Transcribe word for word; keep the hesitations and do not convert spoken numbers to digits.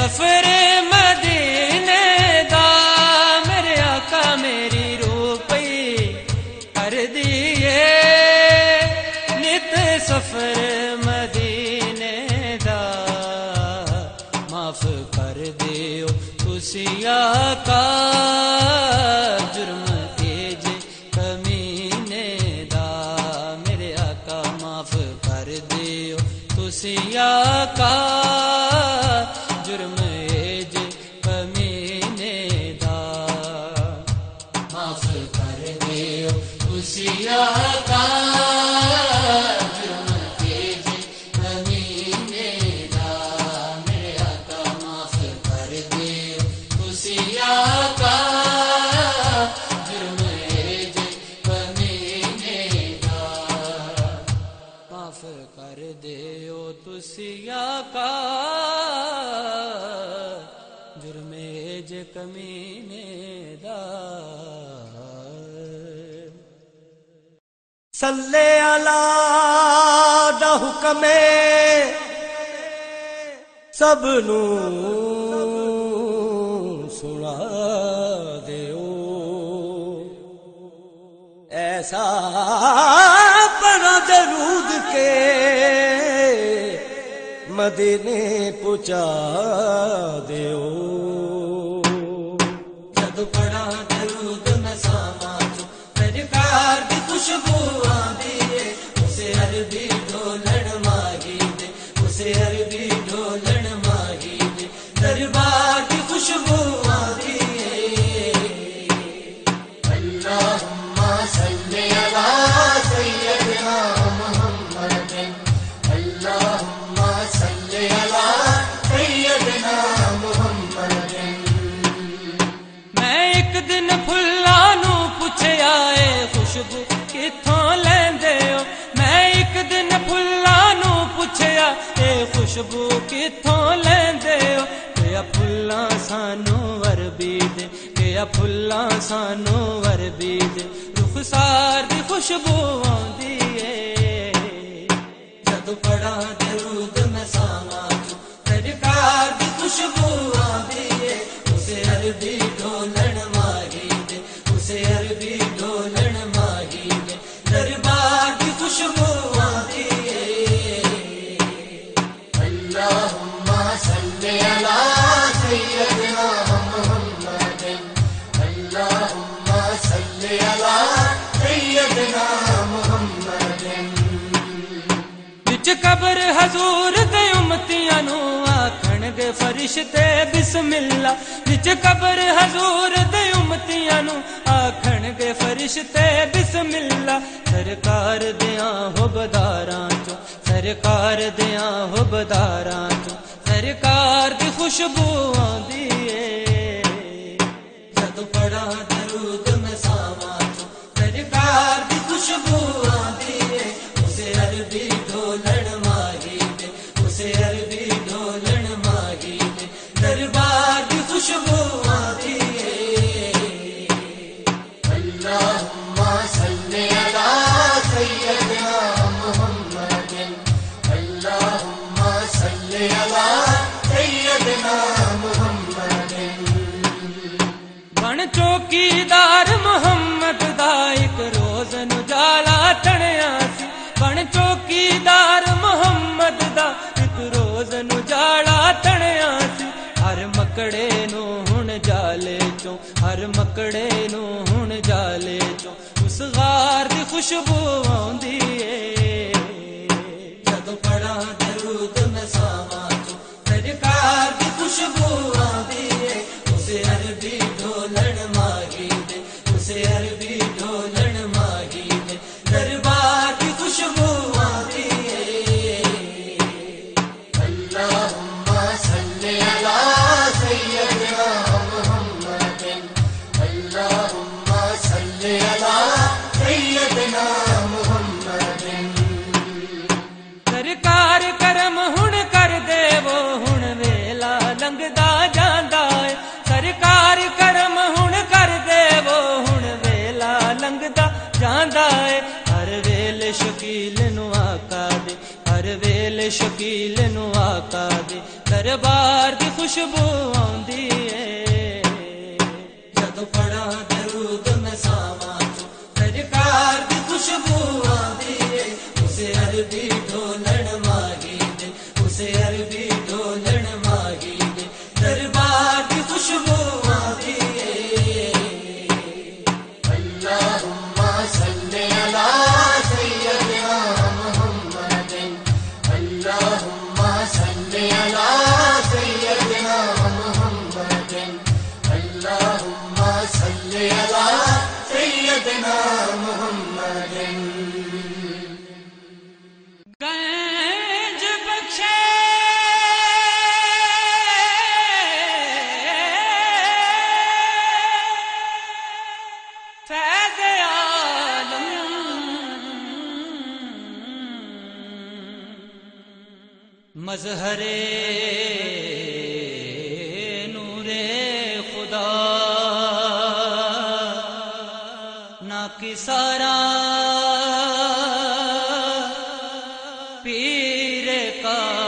سفر مدینے دا میرے آقا میری روح پئی کر دیے نت سفر مدینے دا معاف کر دیو تسی آقا جرم تیج کمینے دا میرے آقا معاف کر دیو تسی آقا جرم ایج کمینے دا معاف کر دیو تسی آقا جرم ایج کمینے دا میرے آقا معاف کر دیو تسی آقا جرم ایج کمینے دا معاف کر دیو تسی آقا جرم ایج کمینے دا صلی اللہ دا حکم سب نو سنا دیو ایسا پڑھا درود کے مدینے پہنچا دیو جد پڑھا درود میں ساواں تو سرکار دی خوشبو آندی ہے اسے عربی ڈھولن ماہی دے اسے عربی ڈھولن ماہی دے دربار دی خوشبو آندی ہے اللہم صلی علی سیدنا محمد اللہم صلی علی سیدنا محمد میں ایک دن پھلاں نو پوچھیا اے خوشبو کتھوں لیندے ہو میں ایک دن پھلاں نو پوچھیا اے خوشبو کتھوں لیندے ہو کہ پھلاں سانو وربی دے کہ پھلاں سانو وربی دے رخسار دی خوشبو آندی اے جد پڑھا درود میں ساواں تو سرکار دی خوشبو آندی اے اسے عربی ڈھولن ماہی دے اسے عربی ڈھولن ماہی دے دربار دی خوشبو آندی اے اللہم صلی علی سیدنا محمد اللہم صلی علی سیدنا محمد وچ قبر حضور دے امتیاں نو آکھن گے فرشتے بسم اللہ وچ قبر حضور دے امتیاں نو آکھن گے فرشتے بسم اللہ سرکار دیاں حبداراں چوں سرکار دیاں حبداراں چوں سرکار دی خوشبو آندی اے جد پڑھا درود میں ساواں چوں سرکار دی خوشبو آندی اے اسے عربی ڈھولن ماہی دے اسے عربی ڈھولن ماہی دے دربار دی خوشبو آندی اے اللہم صلی علی سیدنا محمد اللہم صلی علی سیدنا محمد بن چوکیدار محمد دا ایک روز نجالا تڑیا سی بن چوکیدار محمد دا ایک روز نجالا تڑیا سی ہر مکڑے نو ہن جالے چوں ہر مکڑے نو ہن جالے چوں اس غار دی خوشبو آندی اے جد پڑھا درود میں ساواں چوں سرکار دی خوشبو آندی اے اسے عربی ڈھولن ماہی دے اسے عربی ڈھولن ماہی دے دربار دی خوشبو آندی اے اللہم صلی علی سیدنا محمد اللہم صلی علی سیدنا محمد سرکار کرم دل نو آقا دے دربار دی خوشبو آندی ہے جدو پڑھا درود میں ساواں سرکار دی خوشبو آندی ہے اسے عربی ڈھولن ماہی دے اسے عربی ڈھولن ماہی دے دربار دی خوشبو آندی ہے اللہم صلی علی سیدنا محمد اللہم صلی علی سیدنا محمد اللہم صلی علی سیدنا محمد گنج بخشے فیض عالم مظہر نور خدا نہ کسارا پیر کا